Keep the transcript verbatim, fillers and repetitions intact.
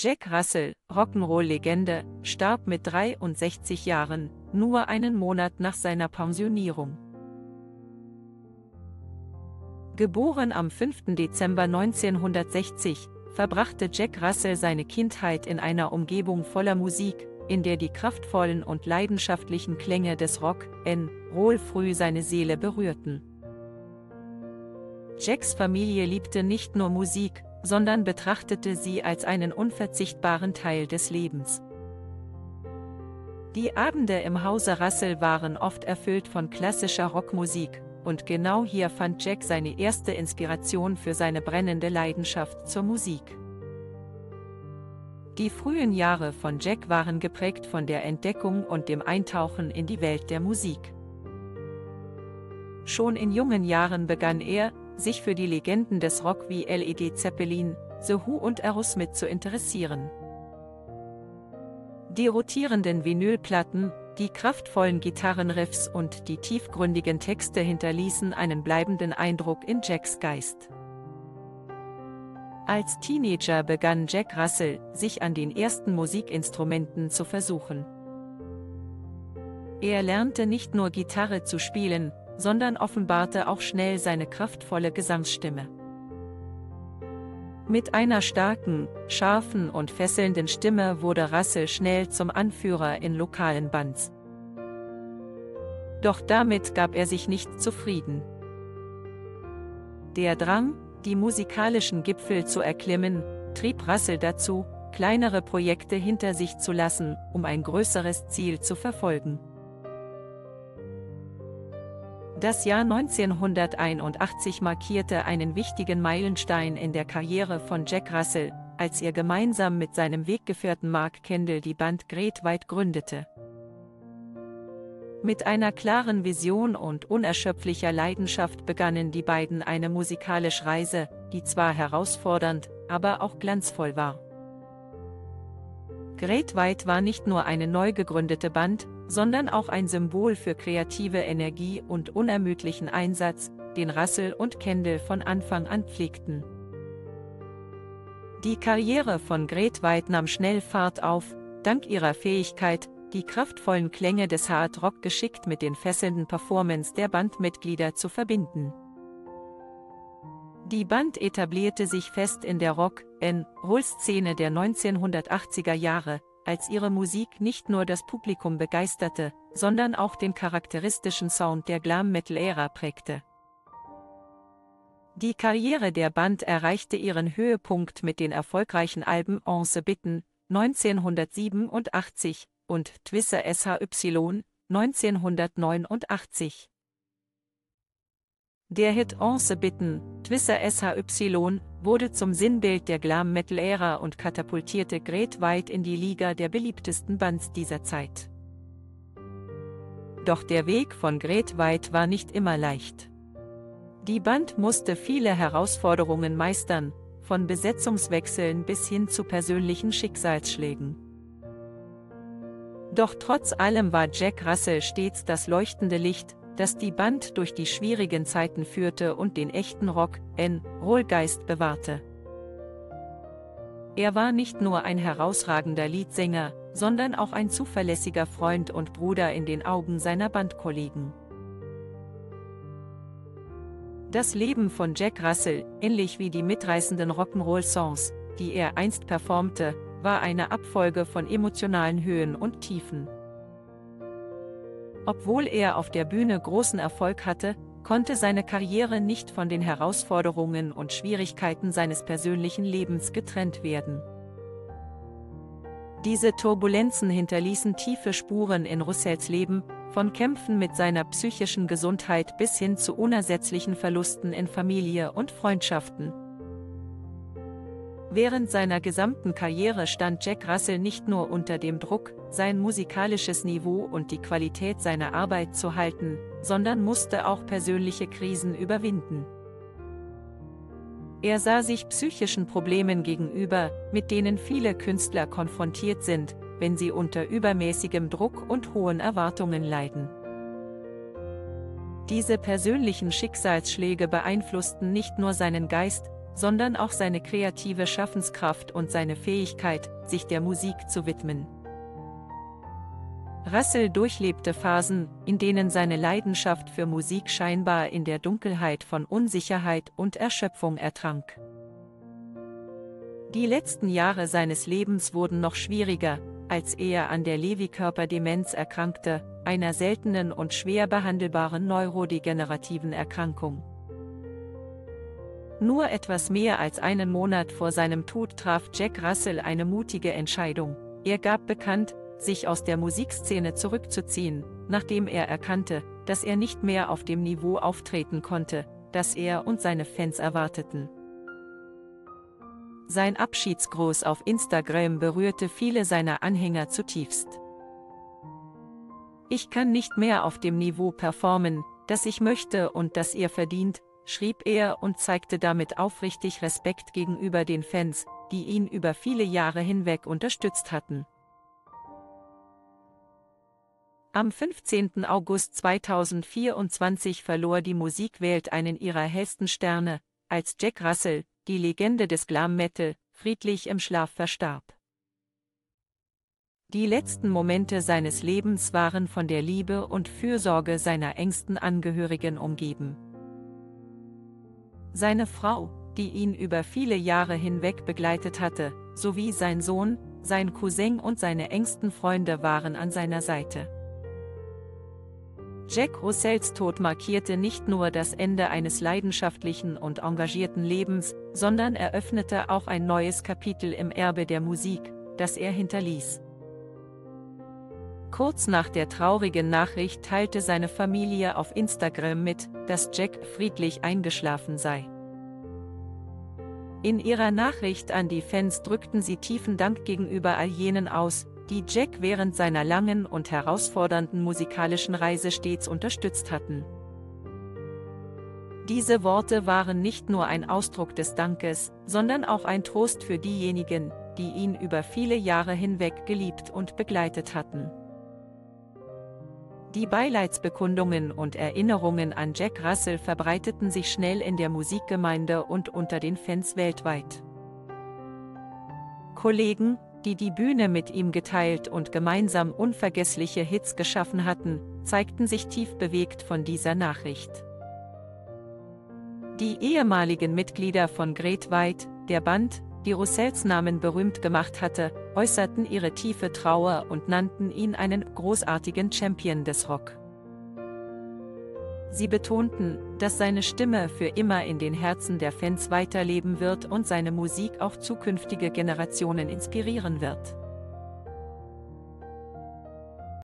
Jack Russell, Rock'n'Roll-Legende, starb mit dreiundsechzig Jahren, nur einen Monat nach seiner Pensionierung. Geboren am fünften Dezember neunzehnhundertsechzig, verbrachte Jack Russell seine Kindheit in einer Umgebung voller Musik, in der die kraftvollen und leidenschaftlichen Klänge des Rock-'n' früh seine Seele berührten. Jacks Familie liebte nicht nur Musik, sondern betrachtete sie als einen unverzichtbaren Teil des Lebens. Die Abende im Hause Russell waren oft erfüllt von klassischer Rockmusik, und genau hier fand Jack seine erste Inspiration für seine brennende Leidenschaft zur Musik. Die frühen Jahre von Jack waren geprägt von der Entdeckung und dem Eintauchen in die Welt der Musik. Schon in jungen Jahren begann er, sich für die Legenden des Rock wie Led Zeppelin, The Who und Aerosmith zu interessieren. Die rotierenden Vinylplatten, die kraftvollen Gitarrenriffs und die tiefgründigen Texte hinterließen einen bleibenden Eindruck in Jacks Geist. Als Teenager begann Jack Russell, sich an den ersten Musikinstrumenten zu versuchen. Er lernte nicht nur Gitarre zu spielen, sondern offenbarte auch schnell seine kraftvolle Gesangsstimme. Mit einer starken, scharfen und fesselnden Stimme wurde Russell schnell zum Anführer in lokalen Bands. Doch damit gab er sich nicht zufrieden. Der Drang, die musikalischen Gipfel zu erklimmen, trieb Russell dazu, kleinere Projekte hinter sich zu lassen, um ein größeres Ziel zu verfolgen. Das Jahr neunzehnhunderteinundachtzig markierte einen wichtigen Meilenstein in der Karriere von Jack Russell, als er gemeinsam mit seinem Weggefährten Mark Kendall die Band Great White gründete. Mit einer klaren Vision und unerschöpflicher Leidenschaft begannen die beiden eine musikalische Reise, die zwar herausfordernd, aber auch glanzvoll war. Great White war nicht nur eine neu gegründete Band, sondern auch ein Symbol für kreative Energie und unermüdlichen Einsatz, den Russell und Kendall von Anfang an pflegten. Die Karriere von Great White nahm schnell Fahrt auf, dank ihrer Fähigkeit, die kraftvollen Klänge des Hard Rock geschickt mit den fesselnden Performances der Bandmitglieder zu verbinden. Die Band etablierte sich fest in der Rock-'n'-Roll-Szene der neunzehnhundertachtziger Jahre, als ihre Musik nicht nur das Publikum begeisterte, sondern auch den charakteristischen Sound der Glam-Metal-Ära prägte. Die Karriere der Band erreichte ihren Höhepunkt mit den erfolgreichen Alben On se Bitten neunzehnhundertsiebenundachtzig und Twisted S H Y neunzehnhundertneunundachtzig. Der Hit On se Bitten, Twisted S H Y, wurde zum Sinnbild der Glam-Metal-Ära und katapultierte Great White in die Liga der beliebtesten Bands dieser Zeit. Doch der Weg von Great White war nicht immer leicht. Die Band musste viele Herausforderungen meistern, von Besetzungswechseln bis hin zu persönlichen Schicksalsschlägen. Doch trotz allem war Jack Russell stets das leuchtende Licht, das die Band durch die schwierigen Zeiten führte und den echten Rock-'n'-Roll-Geist bewahrte. Er war nicht nur ein herausragender Leadsänger, sondern auch ein zuverlässiger Freund und Bruder in den Augen seiner Bandkollegen. Das Leben von Jack Russell, ähnlich wie die mitreißenden Rock'n'Roll-Songs, die er einst performte, war eine Abfolge von emotionalen Höhen und Tiefen. Obwohl er auf der Bühne großen Erfolg hatte, konnte seine Karriere nicht von den Herausforderungen und Schwierigkeiten seines persönlichen Lebens getrennt werden. Diese Turbulenzen hinterließen tiefe Spuren in Russells Leben, von Kämpfen mit seiner psychischen Gesundheit bis hin zu unersetzlichen Verlusten in Familie und Freundschaften. Während seiner gesamten Karriere stand Jack Russell nicht nur unter dem Druck, sein musikalisches Niveau und die Qualität seiner Arbeit zu halten, sondern musste auch persönliche Krisen überwinden. Er sah sich psychischen Problemen gegenüber, mit denen viele Künstler konfrontiert sind, wenn sie unter übermäßigem Druck und hohen Erwartungen leiden. Diese persönlichen Schicksalsschläge beeinflussten nicht nur seinen Geist, sondern auch seine kreative Schaffenskraft und seine Fähigkeit, sich der Musik zu widmen. Russell durchlebte Phasen, in denen seine Leidenschaft für Musik scheinbar in der Dunkelheit von Unsicherheit und Erschöpfung ertrank. Die letzten Jahre seines Lebens wurden noch schwieriger, als er an der Lewy-Körperdemenz erkrankte, einer seltenen und schwer behandelbaren neurodegenerativen Erkrankung. Nur etwas mehr als einen Monat vor seinem Tod traf Jack Russell eine mutige Entscheidung. Er gab bekannt, sich aus der Musikszene zurückzuziehen, nachdem er erkannte, dass er nicht mehr auf dem Niveau auftreten konnte, das er und seine Fans erwarteten. Sein Abschiedsgruß auf Instagram berührte viele seiner Anhänger zutiefst. „Ich kann nicht mehr auf dem Niveau performen, das ich möchte und das ihr verdient“, schrieb er und zeigte damit aufrichtig Respekt gegenüber den Fans, die ihn über viele Jahre hinweg unterstützt hatten. Am fünfzehnten August zweitausendvierundzwanzig verlor die Musikwelt einen ihrer hellsten Sterne, als Jack Russell, die Legende des Glam Metal, friedlich im Schlaf verstarb. Die letzten Momente seines Lebens waren von der Liebe und Fürsorge seiner engsten Angehörigen umgeben. Seine Frau, die ihn über viele Jahre hinweg begleitet hatte, sowie sein Sohn, sein Cousin und seine engsten Freunde waren an seiner Seite. Jack Russells Tod markierte nicht nur das Ende eines leidenschaftlichen und engagierten Lebens, sondern eröffnete auch ein neues Kapitel im Erbe der Musik, das er hinterließ. Kurz nach der traurigen Nachricht teilte seine Familie auf Instagram mit, dass Jack friedlich eingeschlafen sei. In ihrer Nachricht an die Fans drückten sie tiefen Dank gegenüber all jenen aus, die Jack während seiner langen und herausfordernden musikalischen Reise stets unterstützt hatten. Diese Worte waren nicht nur ein Ausdruck des Dankes, sondern auch ein Trost für diejenigen, die ihn über viele Jahre hinweg geliebt und begleitet hatten. Die Beileidsbekundungen und Erinnerungen an Jack Russell verbreiteten sich schnell in der Musikgemeinde und unter den Fans weltweit. Kollegen, die die Bühne mit ihm geteilt und gemeinsam unvergessliche Hits geschaffen hatten, zeigten sich tief bewegt von dieser Nachricht. Die ehemaligen Mitglieder von Great White, der Band, die Russells Namen berühmt gemacht hatte, äußerten ihre tiefe Trauer und nannten ihn einen großartigen Champion des Rock. Sie betonten, dass seine Stimme für immer in den Herzen der Fans weiterleben wird und seine Musik auch zukünftige Generationen inspirieren wird.